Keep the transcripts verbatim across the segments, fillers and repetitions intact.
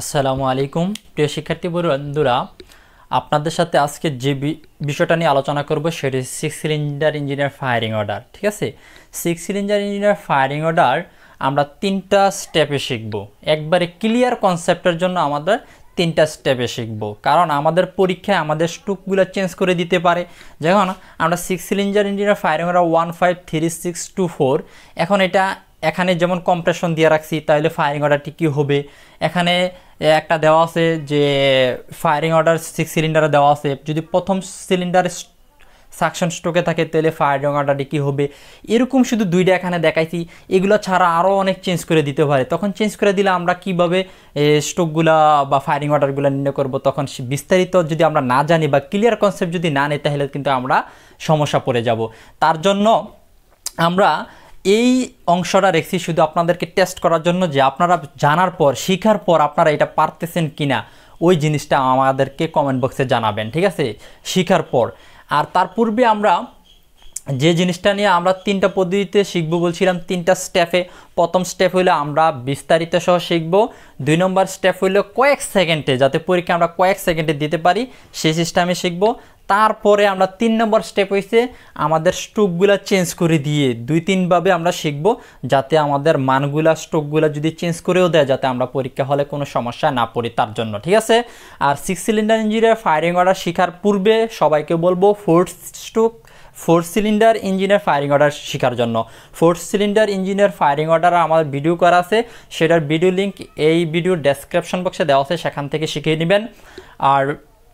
আসসালামু আলাইকুম প্রিয় শিক্ষার্থী বন্ধুরা, আপনাদের সাথে আজকে যে বিষয়টা নিয়ে আলোচনা করব সেটি সিক্স সিলিন্ডার ইঞ্জিনের ফায়ারিং অর্ডার। ঠিক আছে, সিক্স সিলিন্ডার ইঞ্জিনের ফায়ারিং অর্ডার আমরা তিনটা স্টেপে শিখব। একবারে ক্লিয়ার কনসেপ্টের জন্য আমাদের তিনটা স্টেপে শিখব, কারণ আমাদের পরীক্ষায় আমাদের স্টুকগুলো চেঞ্জ করে দিতে পারে। যখন আমরা সিক্স সিলিন্ডার ইঞ্জিনের firing order one five three six two four, এখন এটা এখানে যেমন কম্প্রেশন দিয়ে রাখছি, তাহলে ফায়ারিং অর্ডারটি কী হবে। এখানে একটা দেওয়া আছে যে ফায়ারিং অর্ডার সিক্স সিলিন্ডারে দেওয়া আছে, যদি প্রথম সিলিন্ডার সাকশন স্ট্রোকে থাকে তাহলে ফায়ারিং অর্ডারটি কী হবে। এরকম শুধু দুইটা এখানে দেখাইছি, এগুলো ছাড়া আরও অনেক চেঞ্জ করে দিতে পারে। তখন চেঞ্জ করে দিলে আমরা কীভাবে স্ট্রোকগুলো বা ফায়ারিং অর্ডারগুলো নির্ণয় করব, তখন বিস্তারিত যদি আমরা না জানি বা ক্লিয়ার কনসেপ্ট যদি না নিই, তাহলে কিন্তু আমরা সমস্যা পড়ে যাব। তার জন্য আমরা এই অংশটা রেখেছি শুধু আপনাদেরকে টেস্ট করার জন্য, যে আপনারা জানার পর শেখার পর আপনারা এটা পারতেছেন কিনা, ওই জিনিসটা আমাদেরকে কমেন্ট বক্সে জানাবেন। ঠিক আছে, শেখার পর। আর তার পূর্বে আমরা যে জিনিসটা নিয়ে আমরা তিনটা পদ্ধতিতে শিখবো বলছিলাম, তিনটা স্টেপে। প্রথম স্টেপ হইলো আমরা বিস্তারিত সহ শিখবো। দুই নম্বর স্টেপ হইলো কয়েক সেকেন্ডে, যাতে পরীক্ষা আমরা কয়েক সেকেন্ডে দিতে পারি সেই সিস্টেমে শিখবো। তারপরে আমরা তিন নম্বর স্টেপ হয়েছে আমাদের স্ট্রোকগুলো চেঞ্জ করে দিয়ে দুই তিনভাবে আমরা শিখব, যাতে আমাদের মানগুলা স্ট্রোকগুলো যদি চেঞ্জ করেও দেয়, যাতে আমরা পরীক্ষা হলে কোনো সমস্যা না পড়ি তার জন্য। ঠিক আছে, আর সিক্স সিলিন্ডার ইঞ্জিনের ফায়ারিং অর্ডার শেখার পূর্বে সবাইকে বলবো ফোর্থ স্ট্রোক ফোর সিলিন্ডার ইঞ্জিনের ফায়ারিং অর্ডার শেখার জন্য। ফোর সিলিন্ডার ইঞ্জিনের ফায়ারিং অর্ডার আমার ভিডিও করা আছে, সেটার ভিডিও লিঙ্ক এই ভিডিওর ডেসক্রিপশন বক্সে দেওয়া আছে, সেখান থেকে শিখিয়ে নেবেন। আর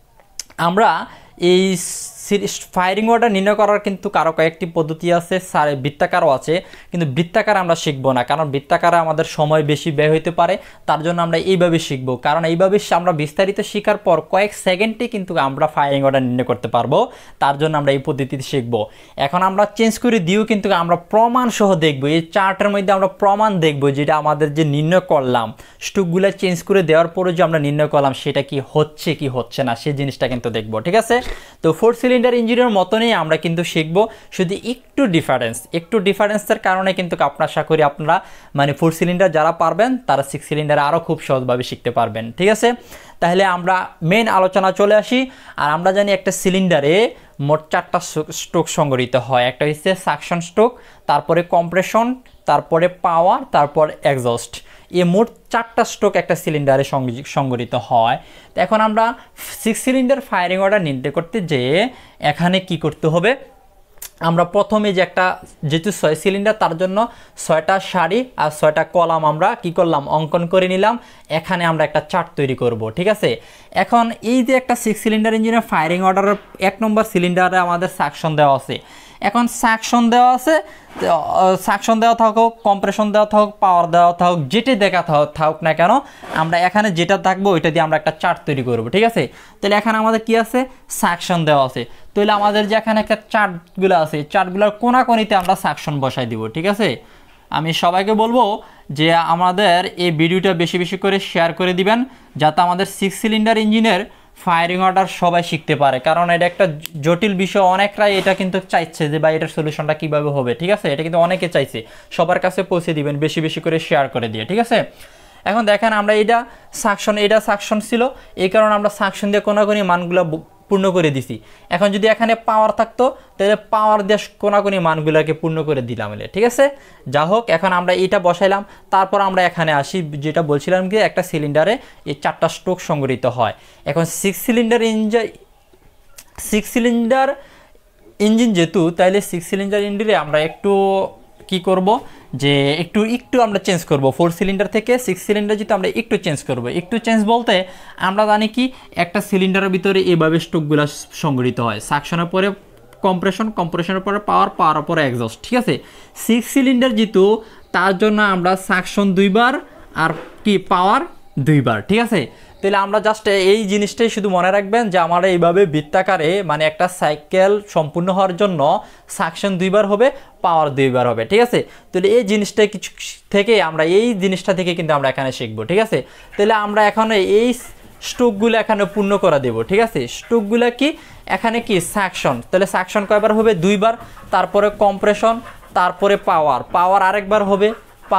আমরা এই ফায়ারিং অর্ডার নির্ণয় করার কিন্তু কারো কয়েকটি পদ্ধতি আছে, সারে বৃত্তাকারও আছে, কিন্তু বৃত্তাকার আমরা শিখবো না, কারণ বৃত্তাকারে আমাদের সময় বেশি ব্যয় হতে পারে। তার জন্য আমরা এইভাবে শিখবো, কারণ এইভাবে আমরা বিস্তারিত শেখার পর কয়েক সেকেন্ডে কিন্তু আমরা ফায়ারিং অর্ডার নির্ণয় করতে পারবো। তার জন্য আমরা এই পদ্ধতিতে শিখবো। এখন আমরা চেঞ্জ করে দিয়েও কিন্তু আমরা প্রমাণ সহ দেখবো, এই চার্টের মধ্যে আমরা প্রমাণ দেখবো, যেটা আমাদের যে নির্ণয় করলাম স্ট্রোকগুলো চেঞ্জ করে দেওয়ার পরে যে আমরা নির্ণয় করলাম সেটা কি হচ্ছে কি হচ্ছে না, সেই জিনিসটা কিন্তু দেখবো। ঠিক আছে, তো ফোর সিলিন্ডার ইঞ্জিনের মতনই আমরা কিন্তু শিখবো, শুধু একটু ডিফারেন্স একটু ডিফারেন্সের কারণে কিন্তু আপনার আশা করি আপনারা মানে ফোর সিলিন্ডার যারা পারবেন তারা সিক্স সিলিন্ডার আরও খুব সহজভাবে শিখতে পারবেন। ঠিক আছে, তাহলে আমরা মেন আলোচনা চলে আসি। আর আমরা জানি একটা সিলিন্ডারে মোট চারটা স্ট্রোক সংগঠিত হয়। একটা হচ্ছে সাকশন স্ট্রোক, তারপরে কম্প্রেশন, তারপরে পাওয়ার, তারপর এক্সস্ট। এই মোট চারটা স্ট্রোক একটা সিলিন্ডারে সংগঠিত হয়। তো এখন আমরা সিক্স সিলিন্ডার ফায়ারিং অর্ডার নির্ণয় করতে যে এখানে কি করতে হবে, আমরা প্রথমে যে একটা যেহেতু ছয় সিলিন্ডার, তার জন্য ছয়টা সারি আর ছয়টা কলাম আমরা কি করলাম অঙ্কন করে নিলাম। এখানে আমরা একটা চার্ট তৈরি করব। ঠিক আছে, এখন এই যে একটা সিক্স সিলিন্ডার ইঞ্জিনের ফায়ারিং অর্ডারের এক নম্বর সিলিন্ডারে আমাদের সাকশন দেওয়া আছে। এখন সাকশন দেওয়া আছে, সাকশন দেওয়া থাকুক, কম্প্রেশন দেওয়া থাকুক, পাওয়ার দেওয়া থাকুক, যেটাই দেখা থাকুক না কেন, আমরা এখানে যেটা থাকবো ওইটা দিয়ে আমরা একটা চার্ট তৈরি করব। ঠিক আছে, তাহলে এখানে আমাদের কি আছে, সাকশন দেওয়া আছে। তাহলে আমাদের যে এখানে একটা চার্টগুলো আছে, চার্টগুলোর কোনাকোনিতে আমরা সাকশন বসাই দিব। ঠিক আছে, আমি সবাইকে বলবো যে আমাদের এই ভিডিওটা বেশি বেশি করে শেয়ার করে দিবেন, যাতে আমাদের সিক্স সিলিন্ডার ইঞ্জিনের ফায়ারিং অর্ডার সবাই শিখতে পারে, কারণ এটা একটা জটিল বিষয়। অনেকরাই এটা কিন্তু চাইছে যে ভাই এটার সলিউশনটা কীভাবে হবে। ঠিক আছে, এটা কিন্তু অনেকে চাইছে, সবার কাছে পৌঁছে দিবেন বেশি বেশি করে শেয়ার করে দিয়ে। ঠিক আছে, এখন দেখেন আমরা এটা সাকশন, এটা সাকশন ছিল, এই কারণে আমরা সাকশন দিয়ে কোনাকুনি মানগুলো পূর্ণ করে দিছি। এখন যদি এখানে পাওয়ার থাকতো তাহলে পাওয়ার দিয়ে কোনাকুনি মানগুলোকে পূর্ণ করে দিলাম। ঠিক আছে, যা হোক, এখন আমরা এটা বসাইলাম। তারপর আমরা এখানে আসি, যেটা বলছিলাম কি একটা সিলিন্ডারে এই চারটা স্ট্রোক সংগঠিত হয়। এখন six cylinder engine six cylinder engine যেহেতু, তাইলে সিক্স সিলিন্ডার ইঞ্জিনে আমরা একটু কি করব, যে একটু একটু আমরা চেঞ্জ করব। ফোর সিলিন্ডার থেকে সিক্স সিলিন্ডার যেহেতু আমরা একটু চেঞ্জ করব। একটু চেঞ্জ বলতে আমরা জানি কি একটা সিলিন্ডারের ভিতরে এইভাবে স্ট্রোকগুলো সংগঠিত হয়, সাকশনের পরে কম্প্রেশন, কম্প্রেশনের পরে পাওয়ার, পাওয়ার পরে এক্সস্ট। ঠিক আছে, সিক্স সিলিন্ডার যেহেতু তার জন্য আমরা সাকশন দুইবার আর কি পাওয়ার দুইবার। ঠিক আছে, তাহলে আমরা জাস্ট এই জিনিসটাই শুধু মনে রাখবেন যে আমরা এইভাবে বৃত্তাকারে মানে একটা সাইকেল সম্পূর্ণ হওয়ার জন্য সাকশন দুইবার হবে, পাওয়ার দুইবার হবে। ঠিক আছে, তাহলে এই জিনিসটা কিছু থেকে আমরা এই জিনিসটা থেকে কিন্তু আমরা এখানে শিখবো। ঠিক আছে, তাহলে আমরা এখন এই স্ট্রোকগুলো এখানে পূর্ণ করে দেব। ঠিক আছে, স্ট্রোকগুলো কি এখানে কি সাকশন, তাহলে সাকশন কয়বার হবে, দুইবার। তারপরে কম্প্রেশন, তারপরে পাওয়ার, পাওয়ার আরেকবার হবে, পাওয়ার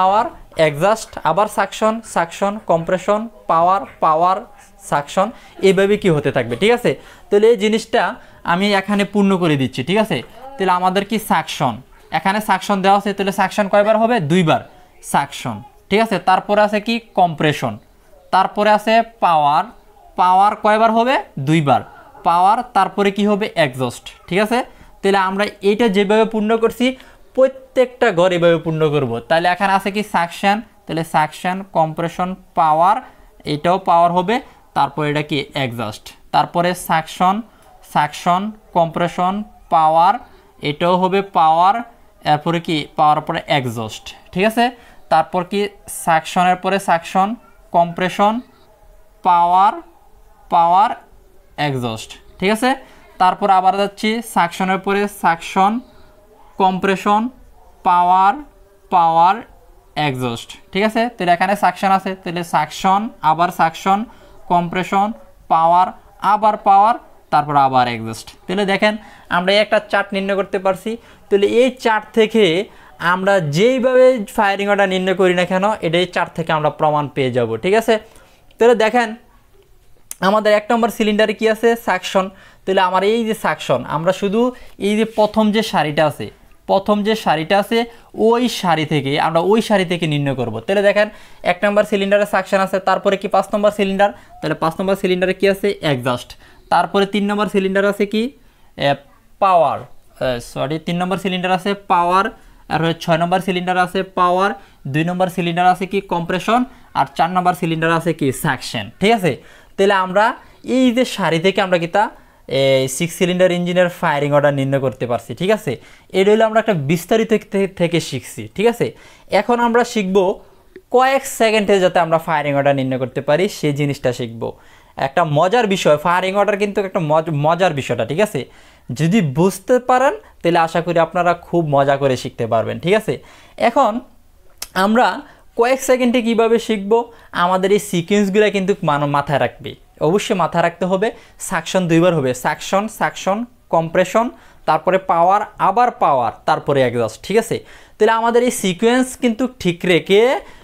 এক্সস্ট, আবার suction, suction, compression, power, power, suction, এইভাবে কি হতে থাকবে। ঠিক আছে, তাহলে এই জিনিসটা আমি এখানে পূর্ণ করে দিচ্ছি। ঠিক আছে, তাহলে আমাদের কি সাকশন, এখানে সাকশন দেওয়া আছে, তাহলে সাকশন কয়বার হবে, দুইবার সাকশন। ঠিক আছে, তারপরে আছে কি কম্প্রেশন, তারপরে আছে পাওয়ার, পাওয়ার কয়বার হবে, দুইবার পাওয়ার, তারপরে কি হবে এক্সস্ট। ঠিক আছে, তাহলে আমরা এইটা যেভাবে পূর্ণ করছি প্রত্যেকটা ঘর এভাবে পূর্ণ করব। তাহলে এখানে আছে কি সাকশন, তাহলে সাকশন, কম্প্রেশন, পাওয়ার, এটাও পাওয়ার হবে, তারপর এটা কি এক্সস্ট, তারপরে সাকশন, সাকশন, কম্প্রেশন, পাওয়ার, এটাও হবে পাওয়ার, এরপরে কি পাওয়ার পরে এক্সস্ট। ঠিক আছে, তারপর কি সাকশনের পরে suction, compression, power, power, exhaust. ঠিক আছে, তারপর আবার যাচ্ছি সাকশনের পরে suction, compression, power, power, exhaust. ঠিক আছে, তাহলে এখানে সাকশন আছে, তাহলে সাকশন, আবার সাকশন, কম্প্রেশন, পাওয়ার, আবার পাওয়ার, তারপর আবার এক্সস্ট। তাহলে দেখেন আমরা একটা চার্ট নির্ণয় করতে পারছি। তাহলে এই চার্ট থেকে আমরা যেইভাবে ফায়ারিং অর্ডার নির্ণয় করি না কেন, এটা এই চার্ট থেকে আমরা প্রমাণ পেয়ে যাব। ঠিক আছে, তাহলে দেখেন আমাদের এক নম্বর সিলিন্ডারে কি আছে, সাকশন। তাহলে আমার এই যে সাকশন, আমরা শুধু এই যে প্রথম যে সারিটা আছে, প্রথম যে সারিটা আছে ওই সারি থেকে আমরা ওই সারি থেকে নির্ণয় করব। তাহলে দেখেন এক নম্বর সিলিন্ডারে সাকশন আছে, তারপরে কি পাঁচ নম্বর সিলিন্ডার, তাহলে পাঁচ নম্বর সিলিন্ডারে কি আছে এক্সস্ট, তারপরে তিন নম্বর সিলিন্ডার আছে কি পাওয়ার, সরি তিন নম্বর সিলিন্ডার আছে পাওয়ার, আর ছয় নম্বর সিলিন্ডার আছে পাওয়ার, দুই নম্বর সিলিন্ডার আছে কি কম্প্রেশন, আর চার নম্বর সিলিন্ডার আছে কি সাকশন। ঠিক আছে, তাহলে আমরা এই যে সারি থেকে আমরা কি তা সিক্স সিলিন্ডার ইঞ্জিনের ফায়ারিং অর্ডার নির্ণয় করতে পারছি। ঠিক আছে, এটা হলো আমরা একটা বিস্তারিত থেকে শিখছি। ঠিক আছে, এখন আমরা শিখব কয়েক সেকেন্ডে যাতে আমরা ফায়ারিং অর্ডার নির্ণয় করতে পারি সেই জিনিসটা শিখব। একটা মজার বিষয়, ফায়ারিং অর্ডার কিন্তু একটা মজার বিষয়টা। ঠিক আছে, যদি বুঝতে পারেন তাহলে আশা করি আপনারা খুব মজা করে শিখতে পারবেন। ঠিক আছে, এখন আমরা কয়েক সেকেন্ডে কিভাবে শিখব, আমাদের এই সিকোয়েন্সগুলো কিন্তু মাথায় রাখবে, অবশ্যই মাথায় রাখতে হবে। সাকশন দুইবার হবে, সাকশন, সাকশন, কম্প্রেশন, তারপরে পাওয়ার, আবার পাওয়ার, তারপরে এক্সস্ট। ঠিক আছে, তাহলে আমাদের এই সিকোয়েন্স কিন্তু ঠিক রেখে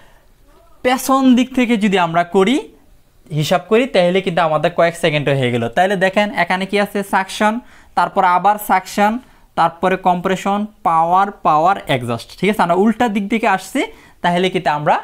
পেছন দিক থেকে যদি আমরা করি, হিসাব করি, তাহলে কিন্তু আমাদের কয়েক সেকেন্ডে হয়ে গেল। তাহলে দেখেন এখানে কি আছে সাকশন, তারপর আবার সাকশন, তারপরে কম্প্রেশন, পাওয়ার, পাওয়ার, এক্সস্ট। ঠিক আছে, আমরা উল্টা দিক থেকে আসছি, তাহলে কিন্তু আমরা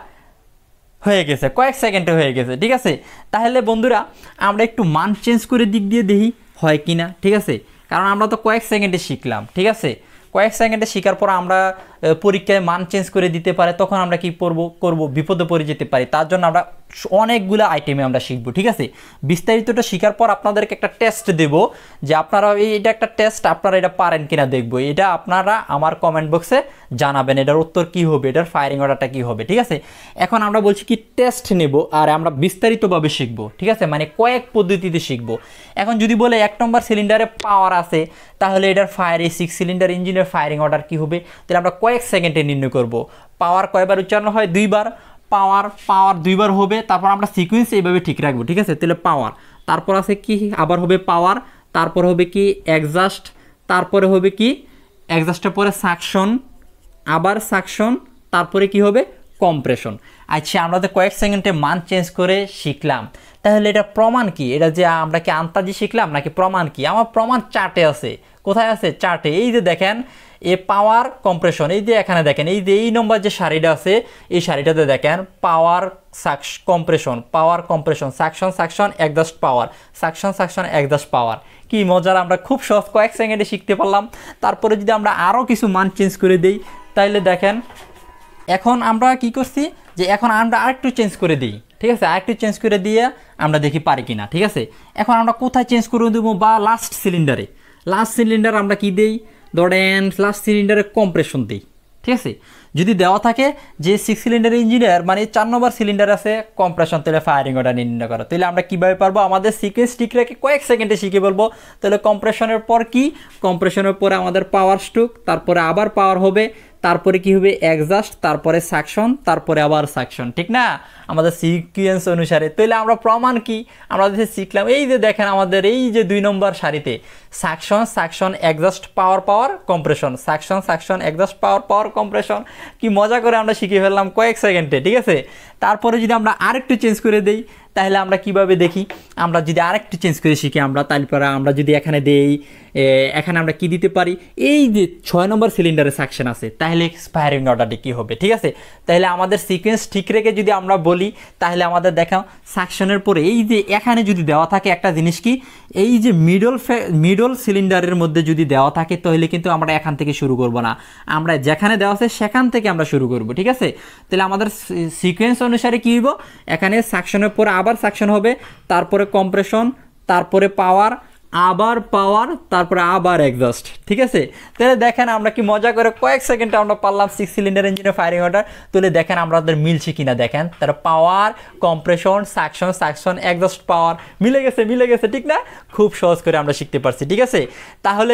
হয়ে গেছে, কয়েক সেকেন্ডে হয়ে গেছে। ঠিক আছে, তাহলে বন্ধুরা আমরা একটু মান চেঞ্জ করে দিক দিয়ে দেখি হয় কি না। ঠিক আছে, কারণ আমরা তো কয়েক সেকেন্ডে শিখলাম। ঠিক আছে, কয়েক সেকেন্ডে শেখার পর আমরা পরীক্ষায় মান চেঞ্জ করে দিতে পারে, তখন আমরা কি করব করব বিপদে পড়ে যেতে পারি। তার জন্য আমরা অনেকগুলো আইটেমে আমরা শিখব। ঠিক আছে, বিস্তারিতটা শেখার পর আপনাদেরকে একটা টেস্ট দেব, যে আপনারা এটা একটা টেস্ট, আপনারা এটা পারেন কিনা দেখব। এটা আপনারা আমার কমেন্ট বক্সে জানাবেন এটার উত্তর কি হবে, এটার ফায়ারিং অর্ডারটা কি হবে। ঠিক আছে, এখন আমরা বলছি কি টেস্ট নেব আর আমরা বিস্তারিতভাবে শিখব। ঠিক আছে, মানে কয়েক পদ্ধতিতে শিখব। এখন যদি বলে এক নম্বর সিলিন্ডারে পাওয়ার আছে, তাহলে এটার ফায়ার এই সিক্স সিলিন্ডার ইঞ্জিনের ফায়ারিং অর্ডার কি হবে, তাহলে আমরা কয়েক সেকেন্ডে নির্ণয় করব। পাওয়ার কয়বার উচ্চারণ হয়, দুইবার, পাওয়ার, পাওয়ার দুইবার হবে, তারপর আমরা সিকোয়েন্স এইভাবে ঠিক রাখবো। ঠিক আছে, তাহলে পাওয়ার, তারপর আছে কি আবার হবে পাওয়ার, তারপর হবে কি এক্সস্ট, তারপরে হবে কি এক্সস্টের পরে সাকশন, আবার সাকশন, তারপরে কি হবে কম্প্রেশন। আচ্ছা, আমরা তো কয়েক সেকেন্ডে মান চেঞ্জ করে শিখলাম, তাহলে এটা প্রমাণ কি, এটা যে আমরা কি আন্তাজি শিখলাম নাকি প্রমাণ কি? আমার প্রমাণ চার্টে আছে। কোথায় আছে? চার্টে। এই যে দেখেন এ পাওয়ার কম্প্রেশন, এই যে এখানে দেখেন এই যে এই নম্বর যে সারিটা আছে, এই সারিটাতে দেখেন power suction compression, power compression, suction suction exhaust power, suction suction exhaust power. কি মজার, আমরা খুব সহজ কয়েক সেকেন্ডে শিখতে পারলাম। তারপরে যদি আমরা আরও কিছু মান চেঞ্জ করে দিই, তাহলে দেখেন এখন আমরা কি করছি, যে এখন আমরা আরেকটু চেঞ্জ করে দিই। ঠিক আছে, আরেকটু চেঞ্জ করে দিয়ে আমরা দেখি পারি কিনা। ঠিক আছে, এখন আমরা কোথায় চেঞ্জ করে দেবো, বা লাস্ট সিলিন্ডারে, লাস্ট সিলিন্ডার আমরা কি দিই, ধরেন লাস্ট সিলিন্ডারে কম্প্রেশন দিই। ঠিক আছে, যদি দেওয়া থাকে যে সিক্স সিলিন্ডার ইঞ্জিনিয়ার মানে চার নম্বর সিলিন্ডার আছে কম্প্রেশন, তাহলে ফায়ারিং অর্ডার নির্ণয় করো। তাহলে আমরা কীভাবে পারবো, আমাদের সিকোয়েন্স ঠিক রেখে কয়েক সেকেন্ডে শিখে বলবো। তাহলে কম্প্রেশনের পর কি, কম্প্রেশনের পরে আমাদের পাওয়ার স্ট্রোক, তারপরে আবার পাওয়ার হবে, তারপরে কি হবে এক্সস্ট, তারপরে সাকশন, তারপরে আবার সাকশন, ঠিক না আমাদের সিকোয়েন্স অনুসারে। তাহলে আমরা প্রমাণ কি আমরা যে শিখলাম, এই যে দেখেন আমাদের এই যে দুই নম্বর সারিতে suction suction exhaust power power compression, suction suction exhaust power power compression, কি মজা করে আমরা শিখে ফেললাম কয়েক সেকেন্ডে, ঠিক আছে। তারপরে যদি আমরা আরেকটু চেঞ্জ করে দেই তাহলে আমরা কিভাবে দেখি, আমরা যদি আরেকটু চেঞ্জ করে শিখি আমরা, তারপরে আমরা যদি এখানে দেই, এখানে আমরা কি দিতে পারি, এই যে ছয় নম্বর সিলিন্ডারে সাকশন আছে, তাহলে ফায়ারিং অর্ডারটি কী হবে, ঠিক আছে। তাহলে আমাদের সিকোয়েন্স ঠিক রেখে যদি আমরা বলি তাহলে আমাদের দেখাও সাকশনের পরে এই যে এখানে যদি দেওয়া থাকে একটা জিনিস কি, এই যে মিডল মিডল সিলিন্ডারের মধ্যে যদি দেওয়া থাকে তাহলে কিন্তু আমরা এখান থেকে শুরু করব না, আমরা যেখানে দেওয়া আছে সেখান থেকে আমরা শুরু করব, ঠিক আছে। তাহলে আমাদের সিকোয়েন্স অনুসারে কী হইব, এখানে সাকশনের পরে আবার সাকশন হবে, তারপরে কম্প্রেশন, তারপরে পাওয়ার, আবার পাওয়ার, তারপরে আবার এক্সস্ট, ঠিক আছে। তাহলে দেখেন আমরা কি মজা করে কয়েক সেকেন্ডে আমরা পারলাম সিক্স সিলিন্ডার ইঞ্জিনের ফায়ারিং অর্ডার। তাহলে দেখেন আমাদের মিলছে কিনা দেখেন, তার power compression suction suction exhaust power মিলে গেছে মিলে গেছে ঠিক না, খুব সহজ করে আমরা শিখতে পারছি, ঠিক আছে। তাহলে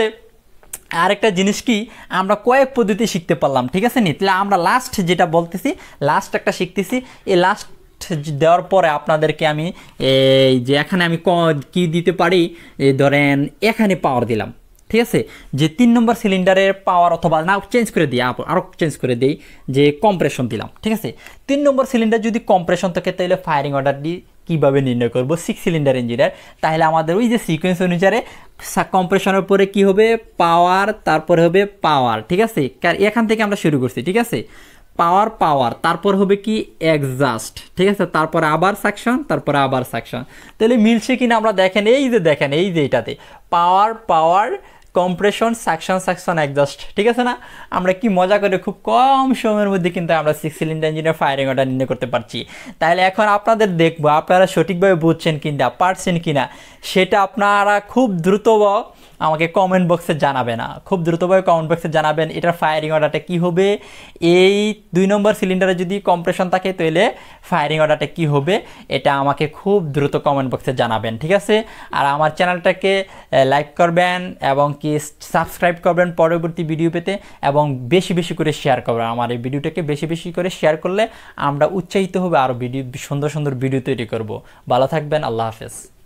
আরেকটা জিনিস কি আমরা কয়েক পদ্ধতি শিখতে পারলাম, ঠিক আছে নি। তাহলে আমরা লাস্ট যেটা বলতেছি, লাস্ট একটা শিখতেছি, এই লাস্ট দেওয়ার পরে আপনাদেরকে আমি এই যে এখানে আমি কি দিতে পারি, ধরেন এখানে পাওয়ার দিলাম, ঠিক আছে, যে তিন নম্বর সিলিন্ডারের পাওয়ার, অথবা না চেঞ্জ করে দিই আরও চেঞ্জ করে দিই যে কম্প্রেশন দিলাম, ঠিক আছে। তিন নম্বর সিলিন্ডার যদি কম্প্রেশন থাকে তাহলে ফায়ারিং অর্ডারটি কীভাবে নির্ণয় করবো সিক্স সিলিন্ডার ইঞ্জিনের, তাহলে আমাদের ওই যে সিকোয়েন্স অনুসারে কম্প্রেশনের পরে কি হবে পাওয়ার, তারপরে হবে পাওয়ার, ঠিক আছে, কারণ এখান থেকে আমরা শুরু করছি, ঠিক আছে, পাওয়ার পাওয়ার, তারপর হবে কি এক্সস্ট, ঠিক আছে, তারপরে আবার সাকশন, তারপরে আবার সাকশন। তাহলে মিলছে কিনা আমরা দেখেন, এই যে দেখেন এই যে এটাতে power power compression suction suction exhaust, ঠিক আছে না। আমরা কি মজা করে খুব কম সময়ের মধ্যে কিন্তু আমরা সিক্স সিলিন্ডার ইঞ্জিনের ফায়ারিং অর্ডার নির্ণয় করতে পারছি। তাহলে এখন আপনাদের দেখবো আপনারা সঠিকভাবে বুঝছেন কিনা পারছেন কিনা, সেটা আপনারা খুব দ্রুত আমাকে কমেন্ট বক্সে জানাবে না, খুব দ্রুতভাবে কমেন্ট বক্সে জানাবেন এটার ফায়ারিং অর্ডারটা কী হবে। এই দুই নম্বর সিলিন্ডারে যদি কম্প্রেশন থাকে তাহলে ফায়ারিং অর্ডারটা কী হবে, এটা আমাকে খুব দ্রুত কমেন্ট বক্সে জানাবেন, ঠিক আছে। আর আমার চ্যানেলটাকে লাইক করবেন এবং কি সাবস্ক্রাইব করবেন পরবর্তী ভিডিও পেতে, এবং বেশি বেশি করে শেয়ার করবেন। আমার এই ভিডিওটাকে বেশি বেশি করে শেয়ার করলে আমরা উৎসাহিত হবে আরও ভিডিও সুন্দর সুন্দর ভিডিও তৈরি করব। ভালো থাকবেন, আল্লাহ হাফেজ।